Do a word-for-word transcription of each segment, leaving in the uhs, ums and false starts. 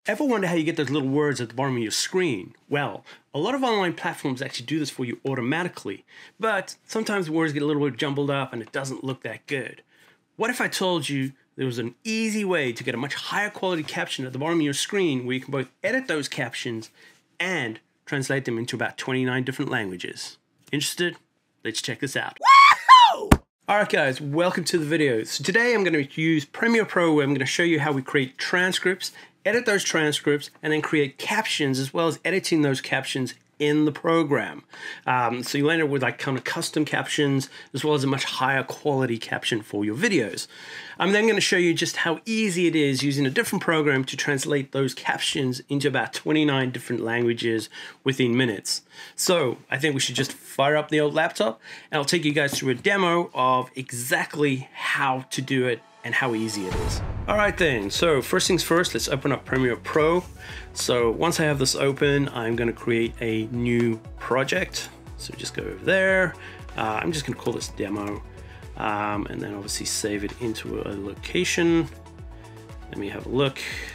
Ever wonder how you get those little words at the bottom of your screen? Well, a lot of online platforms actually do this for you automatically, but sometimes the words get a little bit jumbled up and it doesn't look that good. What if I told you there was an easy way to get a much higher quality caption at the bottom of your screen where you can both edit those captions and translate them into about twenty-nine different languages? Interested? Let's check this out. Woohoo! Alright guys, welcome to the video. So today I'm going to use Premiere Pro where I'm going to show you how we create transcripts, edit those transcripts, and then create captions as well as editing those captions in the program. Um, so you'll end up with like kind of custom captions as well as a much higher quality caption for your videos. I'm then going to show you just how easy it is using a different program to translate those captions into about twenty-nine different languages within minutes. So I think we should just fire up the old laptop and I'll take you guys through a demo of exactly how to do it and how easy it is. All right then, so first things first, let's open up Premiere Pro. So once I have this open, I'm gonna create a new project. So just go over there. Uh, I'm just gonna call this demo. Um, and then obviously save it into a location. Let me have a look.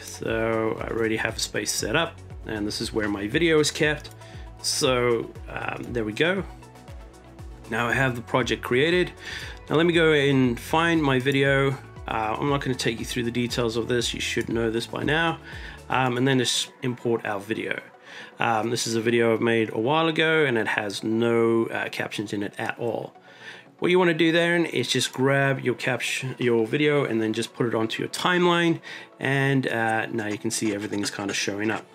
So I already have a space set up and this is where my video is kept. So um, there we go. Now I have the project created. Now let me go and find my video. Uh, I'm not going to take you through the details of this. You should know this by now. Um, and then just import our video. Um, this is a video I've made a while ago and it has no uh, captions in it at all. What you want to do then is just grab your caption, your video, and then just put it onto your timeline. And uh, now you can see everything's kind of showing up.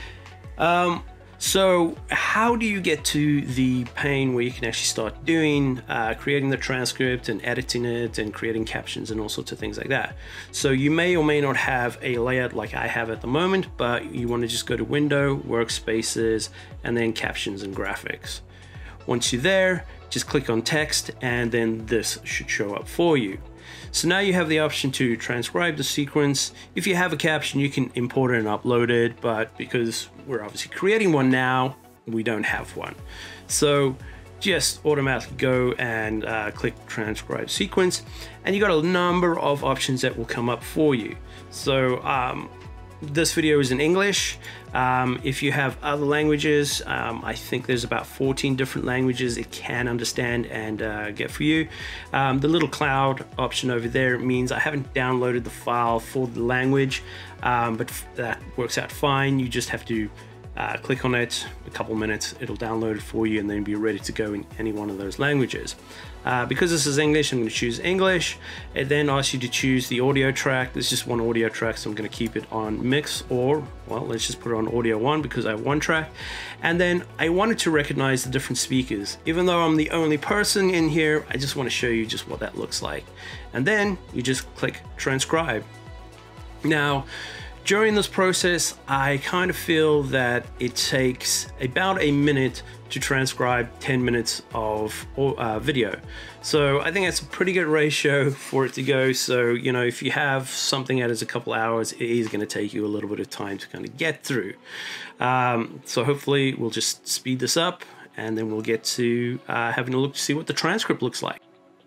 Um, So how do you get to the pane where you can actually start doing, uh, creating the transcript and editing it and creating captions and all sorts of things like that? So you may or may not have a layout like I have at the moment, but you want to just go to Window, Workspaces, and then Captions and Graphics. Once you're there, just click on Text and then this should show up for you. So now you have the option to transcribe the sequence. If you have a caption, you can import it and upload it, but because we're obviously creating one now, we don't have one. So just automatically go and uh, click transcribe sequence, and you got a number of options that will come up for you. So um, this video is in English. Um, if you have other languages, um, I think there's about fourteen different languages it can understand and uh, get for you. Um, the little cloud option over there means I haven't downloaded the file for the language, um, but that works out fine. You just have to uh, click on it, a couple minutes, it'll download it for you and then be ready to go in any one of those languages. Uh, because this is English, I'm going to choose English. It then asks you to choose the audio track. There's just one audio track, so I'm going to keep it on mix, or, well, let's just put it on audio one because I have one track. And then I wanted to recognize the different speakers. Even though I'm the only person in here, I just want to show you just what that looks like. And then you just click transcribe. Now, during this process, I kind of feel that it takes about a minute to transcribe ten minutes of uh, video. So I think that's a pretty good ratio for it to go. So, you know, if you have something that is a couple hours, it is going to take you a little bit of time to kind of get through. Um, so hopefully we'll just speed this up and then we'll get to uh, having a look to see what the transcript looks like.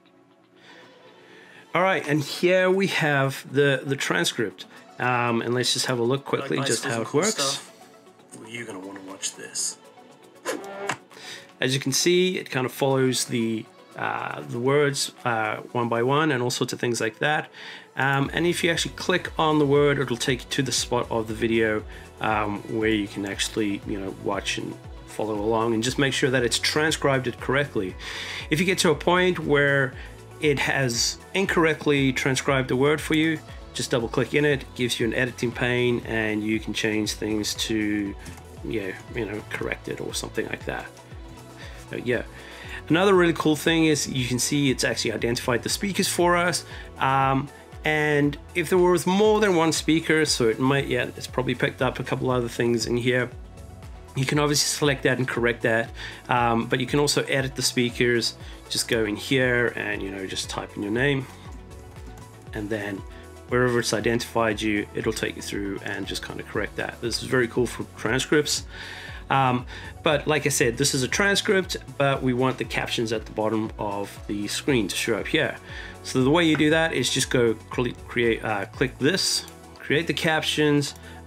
All right, and here we have the, the transcript. Um, and let's just have a look quickly, like just how it works. Stuff. Well, you're going to want to watch this. As you can see, it kind of follows the uh, the words uh, one by one and all sorts of things like that. Um, and if you actually click on the word, it'll take you to the spot of the video um, where you can actually, you know, watch and follow along and just make sure that it's transcribed it correctly. If you get to a point where it has incorrectly transcribed the word for you, just double click in it, gives you an editing pane, and you can change things to, yeah, you know, correct it or something like that. Uh, yeah. Another really cool thing is you can see it's actually identified the speakers for us. Um, and if there was more than one speaker, so it might, yeah, it's probably picked up a couple other things in here. You can obviously select that and correct that, um, but you can also edit the speakers. Just go in here and, you know, just type in your name, and then wherever it's identified you, it'll take you through and just kind of correct that. This is very cool for transcripts. Um, but like I said, this is a transcript, but we want the captions at the bottom of the screen to show up here. So the way you do that is just go create, uh, click this, create the captions,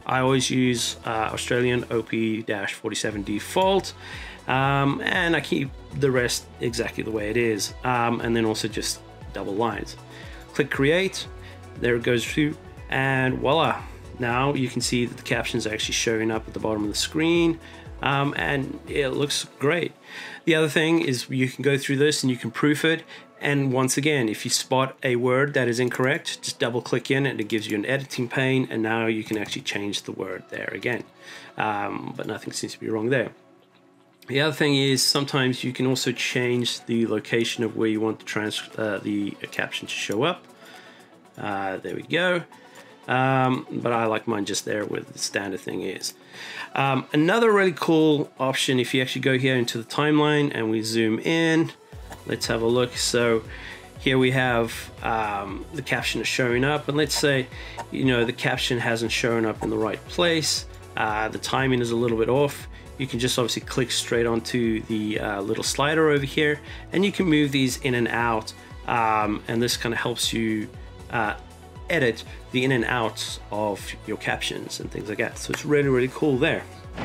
I always use uh, Australian O P forty-seven default, um, and I keep the rest exactly the way it is, um, and then also just double lines. Click create, there it goes through, and voila, now you can see that the captions are actually showing up at the bottom of the screen, um, and it looks great. The other thing is you can go through this and you can proof it. And once again, if you spot a word that is incorrect, just double click in and it gives you an editing pane, and now you can actually change the word there again. Um, but nothing seems to be wrong there. The other thing is sometimes you can also change the location of where you want the, trans uh, the caption to show up. Uh, there we go. Um, but I like mine just there where the standard thing is. Um, another really cool option, if you actually go here into the timeline and we zoom in, let's have a look. So here we have um, the caption is showing up, and let's say, you know, the caption hasn't shown up in the right place. Uh, the timing is a little bit off. You can just obviously click straight onto the uh, little slider over here, and you can move these in and out. Um, and this kind of helps you uh, edit the in and outs of your captions and things like that. So it's really, really cool there.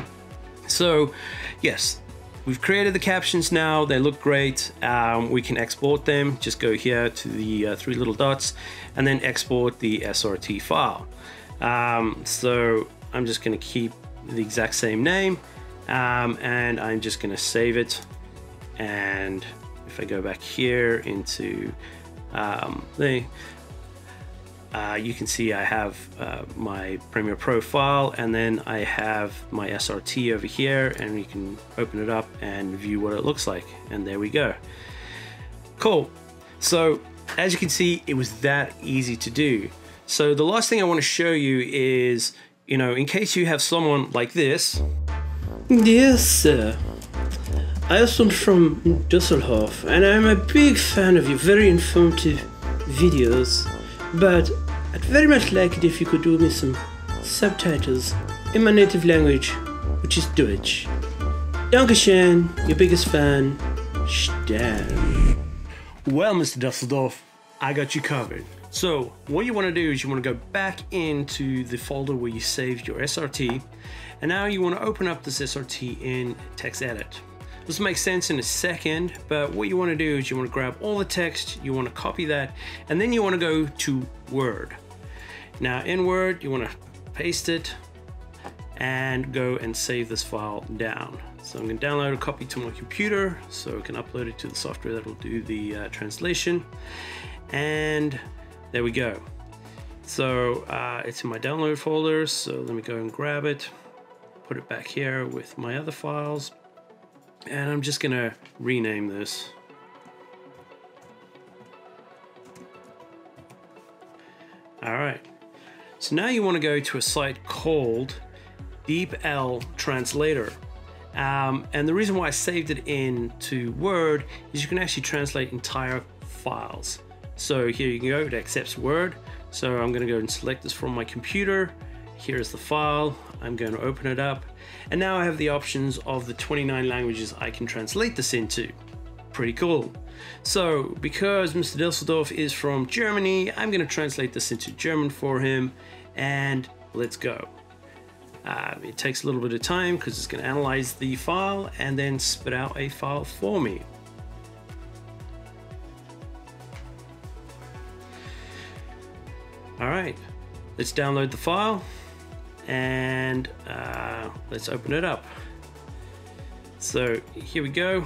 So yes, we've created the captions now. They look great. Um, we can export them. Just go here to the uh, three little dots and then export the S R T file. Um, so I'm just going to keep the exact same name, um, and I'm just going to save it. And if I go back here into um, the Uh, you can see I have uh, my Premiere Pro file, and then I have my S R T over here, and you can open it up and view what it looks like, and there we go. Cool. So as you can see, it was that easy to do. So the last thing I want to show you is, you know, in case you have someone like this. Yes, sir. I am from Düsseldorf, and I'm a big fan of your very informative videos. But I'd very much like it if you could do me some subtitles in my native language, which is Deutsch. Dankeschön, your biggest fan, Stan. Well, Mister Dusseldorf, I got you covered. So what you want to do is you want to go back into the folder where you saved your S R T, and now you want to open up this S R T in TextEdit. This makes sense in a second, but what you want to do is you want to grab all the text, you want to copy that, and then you want to go to Word. Now in Word, you want to paste it and go and save this file down. So I'm going to download a copy to my computer so I can upload it to the software that will do the uh, translation. And there we go. So uh, it's in my download folder, so let me go and grab it, put it back here with my other files. And I'm just gonna rename this. All right, so now you want to go to a site called DeepL Translator. Um, and the reason why I saved it into Word is you can actually translate entire files. So here you can go, it accepts Word. So I'm gonna go and select this from my computer. Here's the file. I'm going to open it up, and now I have the options of the twenty-nine languages I can translate this into. Pretty cool. So because Mister Düsseldorf is from Germany, I'm going to translate this into German for him, and let's go. Uh, it takes a little bit of time because it's going to analyze the file and then spit out a file for me. All right, let's download the file. And uh, let's open it up. So here we go.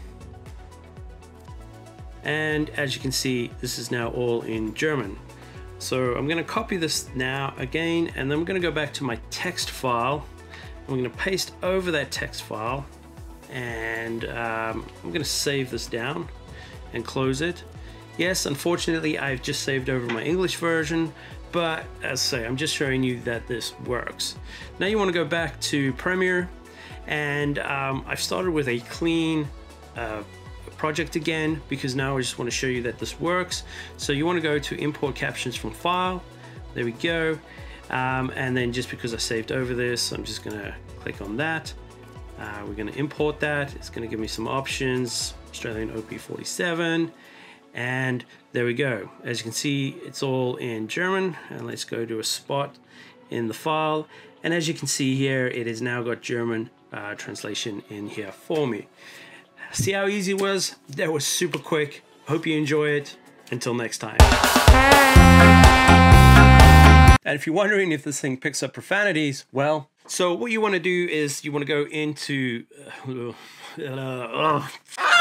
And as you can see, this is now all in German. So I'm going to copy this now again, and then I'm going to go back to my text file. I'm going to paste over that text file, and um, I'm going to save this down and close it. Yes, unfortunately, I've just saved over my English version, but as I say, I'm just showing you that this works. Now you want to go back to Premiere, and um, I've started with a clean uh, project again, because now I just want to show you that this works. So you want to go to import captions from file. There we go. Um, and then just because I saved over this, I'm just going to click on that. Uh, we're going to import that. It's going to give me some options, Australian O P forty-seven. And there we go. As you can see, it's all in German. And let's go to a spot in the file, And as you can see here, it has now got German uh, translation in here for me. See how easy it was? That was super quick. Hope you enjoy it. Until next time. And if you're wondering if this thing picks up profanities, well, so what you want to do is you want to go into uh, uh, uh,